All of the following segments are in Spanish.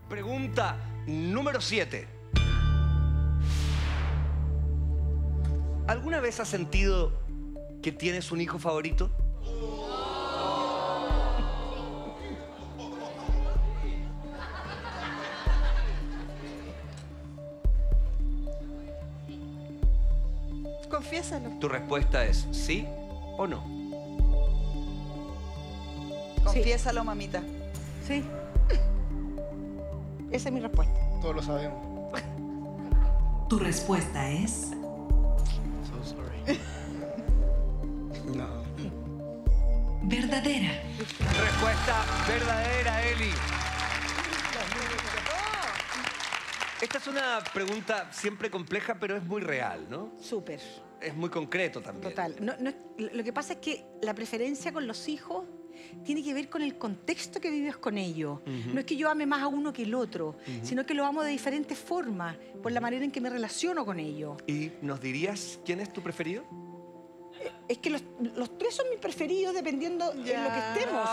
Pregunta número 7. ¿Alguna vez has sentido que tienes un hijo favorito? Confiésalo. Tu respuesta es sí o no. Confiésalo, mamita. Sí. Esa es mi respuesta. Todos lo sabemos. Tu respuesta es... So sorry. No. verdadera. Respuesta verdadera, Eli. Esta es una pregunta siempre compleja, pero es muy real, ¿no? Súper. Es muy concreto también. Total. Lo que pasa es que la preferencia con los hijos tiene que ver con el contexto que vives con ellos. No es que yo ame más a uno que el otro, sino que lo amo de diferentes formas, por la manera en que me relaciono con ellos. ¿Y nos dirías quién es tu preferido? Es que los tres son mis preferidos dependiendo en lo que estemos.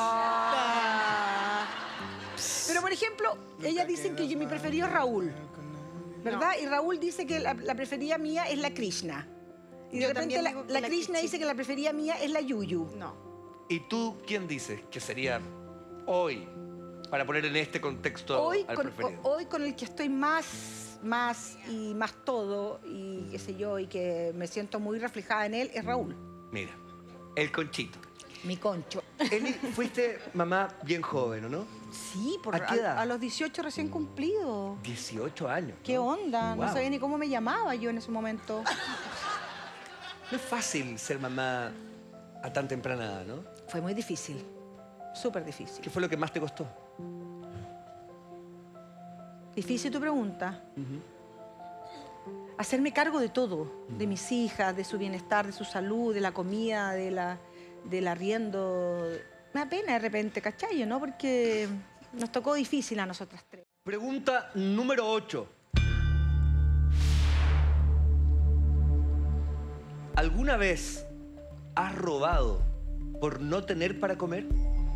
Pero, por ejemplo, ellas dicen que mi preferido es Raúl, ¿verdad? Y Raúl dice que la preferida mía es la Krishna. Y de Yo repente también digo que la la Krishna Kichi. dice que la preferida mía es la Yuyu. No. ¿Y tú quién dices que sería hoy, para poner en este contexto Hoy al preferido? hoy con el que estoy más y más todo, y qué sé yo, y que me siento muy reflejada en él, es Raúl, Mira, el Conchito. mi concho. Eli, fuiste mamá bien joven, ¿o no? Sí, ¿A qué edad? a los 18 recién cumplido. 18 años. ¿Qué ¿no? onda? Wow. No sabía ni cómo me llamaba yo en ese momento. No es fácil ser mamá a tan temprana edad, ¿no? Fue muy difícil, súper difícil. ¿Qué fue lo que más te costó? Difícil tu pregunta. Hacerme cargo de todo, de mis hijas, de su bienestar, de su salud, de la comida, del arriendo. Me da pena de repente, ¿cachai? ¿No? Porque nos tocó difícil a nosotras tres. Pregunta número 8. ¿Alguna vez has robado por no tener para comer?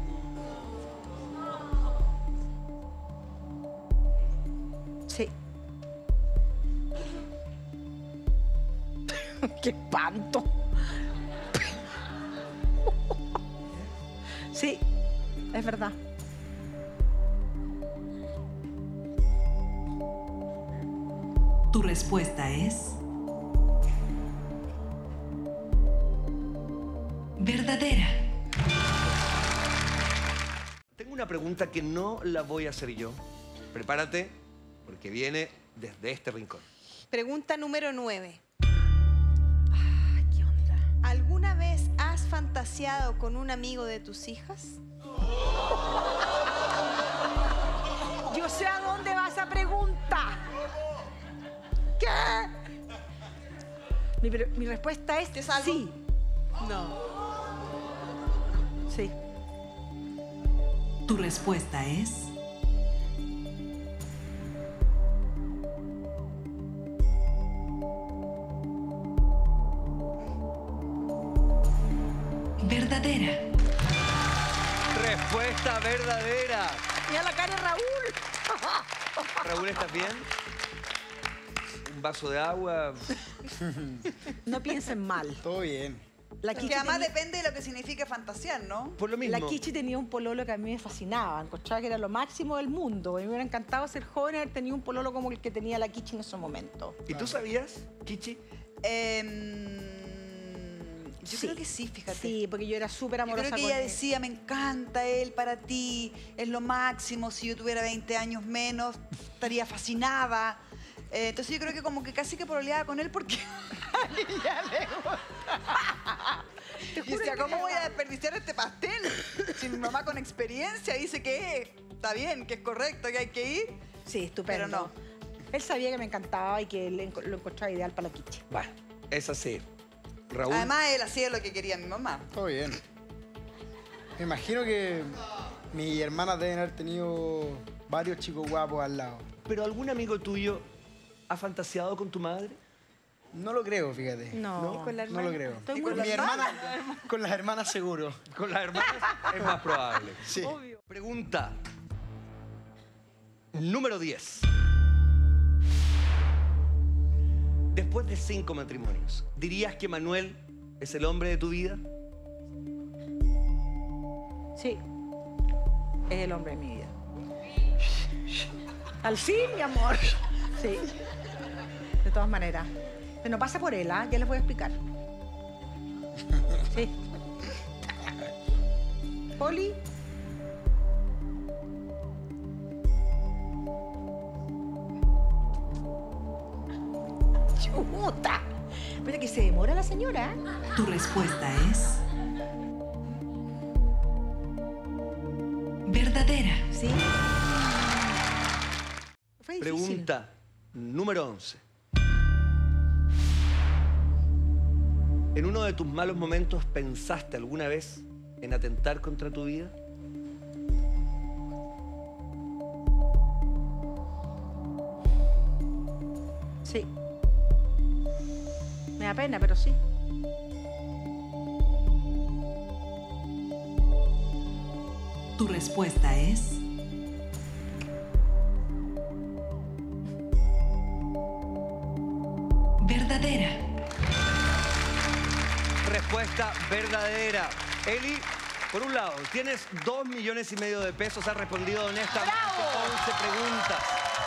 Sí. ¡Qué espanto! Sí, es verdad. Tu respuesta es... verdadera. Tengo una pregunta que no la voy a hacer yo. Prepárate, porque viene desde este rincón. Pregunta número 9. Ay, ¿qué onda? ¿Alguna vez has fantaseado con un amigo de tus hijas? Yo sé a dónde va esa pregunta. ¿Qué? Mi respuesta es ¿Te salvo? sí. No. Sí. Tu respuesta es... verdadera. Respuesta verdadera. Mira la cara de Raúl. Raúl, ¿estás bien? ¿Un vaso de agua? No piensen mal. Todo bien. La Porque Kichi además tenía- depende de lo que signifique fantasear, ¿no? Por lo mismo. La Kichi tenía un pololo que a mí me fascinaba. Encontraba que era lo máximo del mundo. A mí me hubiera encantado ser joven y haber tenido un pololo como el que tenía la Kichi en ese momento. ¿Y tú sabías, Kichi? Yo creo que sí, fíjate. Sí, porque yo era súper Yo amorosa creo que con ella él. decía, me encanta él para ti, es lo máximo, si yo tuviera 20 años menos, estaría fascinada. Entonces yo creo que como que casi que pololeaba con él porque a ella le gusta. Y decía, ¿cómo voy a desperdiciar este pastel? Si mi mamá con experiencia dice que está bien, que es correcto, que hay que ir. Sí, estupendo. Pero no. Él sabía que me encantaba y que lo encontraba ideal para la Kichi. Bueno, es así. Raúl. Además, él hacía lo que quería mi mamá. Todo bien. Me imagino que mis hermanas deben haber tenido varios chicos guapos al lado. ¿Pero algún amigo tuyo ha fantaseado con tu madre? No lo creo, fíjate. No. Con la No lo creo. Estoy ¿Y muy con Mi la hermana, con las hermanas seguro. Con las hermanas es más probable. Sí. Pregunta Número 10. Después de 5 matrimonios, ¿dirías que Manuel es el hombre de tu vida? Sí, es el hombre de mi vida. Al fin, mi amor. Sí, de todas maneras. Pero no pasa por él, ¿ah? Ya les voy a explicar. Sí. Poli. Chuta. Espera que se demora la señora. Tu respuesta es verdadera. Sí. Fue difícil. Pregunta número 11. ¿En uno de tus malos momentos pensaste alguna vez en atentar contra tu vida? Sí. Me da pena, pero sí. Tu respuesta es verdadera. Respuesta verdadera. Eli, por un lado, tienes 2,5 millones de pesos, has respondido honestamente 11 preguntas.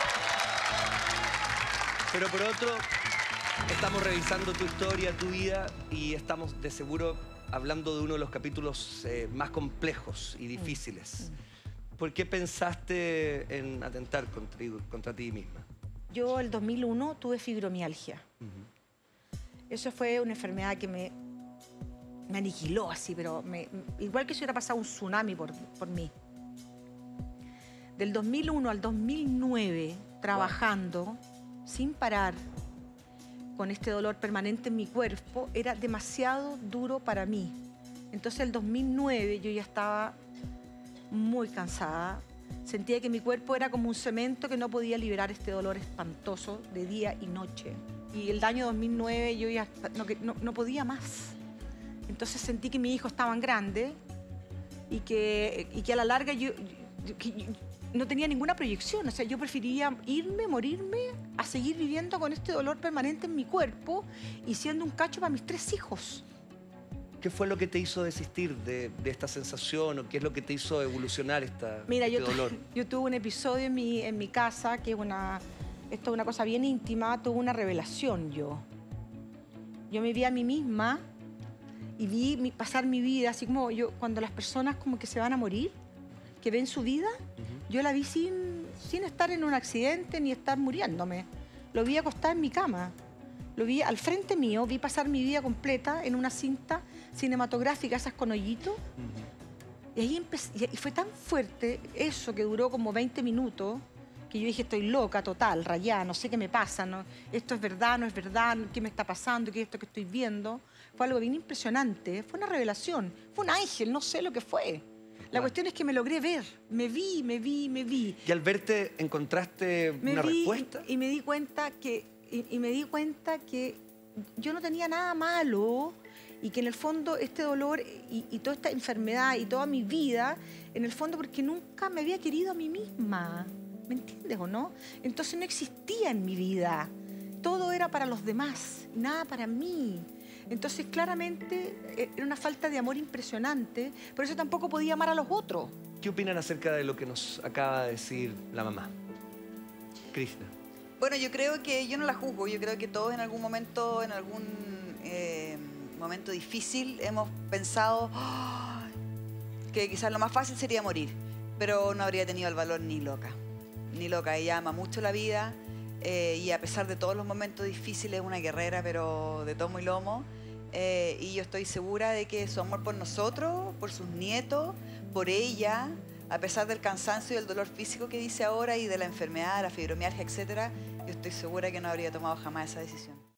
Pero por otro, estamos revisando tu historia, tu vida, y estamos de seguro hablando de uno de los capítulos más complejos y difíciles. ¿Por qué pensaste en atentar contra ti misma? Yo el 2001 tuve fibromialgia. Eso fue una enfermedad que me aniquiló así, pero igual que si hubiera pasado un tsunami por mí. Del 2001 al 2009, trabajando sin parar, con este dolor permanente en mi cuerpo, era demasiado duro para mí. Entonces, el 2009 yo ya estaba muy cansada. Sentía que mi cuerpo era como un cemento que no podía liberar este dolor espantoso de día y noche. Y el año 2009 yo ya no podía más. Entonces sentí que mis hijos estaban grandes y que a la larga yo no tenía ninguna proyección. O sea, yo prefería irme, morirme, a seguir viviendo con este dolor permanente en mi cuerpo y siendo un cacho para mis 3 hijos. ¿Qué fue lo que te hizo desistir de esta sensación o qué es lo que te hizo evolucionar este dolor? Yo tuve un episodio en mi casa que esto es una cosa bien íntima, tuve una revelación yo. Yo me vi a mí misma y vi pasar mi vida, así como cuando las personas como que se van a morir, que ven su vida, yo la vi sin estar en un accidente ni estar muriéndome. Lo vi acostada en mi cama. Lo vi al frente mío, vi pasar mi vida completa en una cinta cinematográfica, esas con hoyitos. Y ahí empecé, y fue tan fuerte eso que duró como 20 minutos, que yo dije, estoy loca, total, rayada, no sé qué me pasa, ¿no? Esto es verdad, no es verdad, qué me está pasando, qué es esto que estoy viendo. Fue algo bien impresionante, fue una revelación, fue un ángel, no sé lo que fue. La cuestión es que me logré ver, me vi. ¿Y al verte encontraste una respuesta? Y me di cuenta que yo no tenía nada malo y que en el fondo este dolor y toda esta enfermedad y toda mi vida, en el fondo porque nunca me había querido a mí misma. ¿Me entiendes o no? Entonces no existía en mi vida. Todo era para los demás, nada para mí. Entonces claramente era una falta de amor impresionante, por eso tampoco podía amar a los otros. ¿Qué opinan acerca de lo que nos acaba de decir la mamá? Krishna. Bueno, yo creo que yo no la juzgo. Yo creo que todos en algún momento, momento difícil, hemos pensado que quizás lo más fácil sería morir, pero no habría tenido el valor ni loca. Ni loca. Ella ama mucho la vida y a pesar de todos los momentos difíciles es una guerrera, pero de tomo y lomo. Y yo estoy segura de que su amor por nosotros, por sus nietos, por ella, a pesar del cansancio y del dolor físico que dice ahora y de la enfermedad, la fibromialgia, etc., yo estoy segura que no habría tomado jamás esa decisión.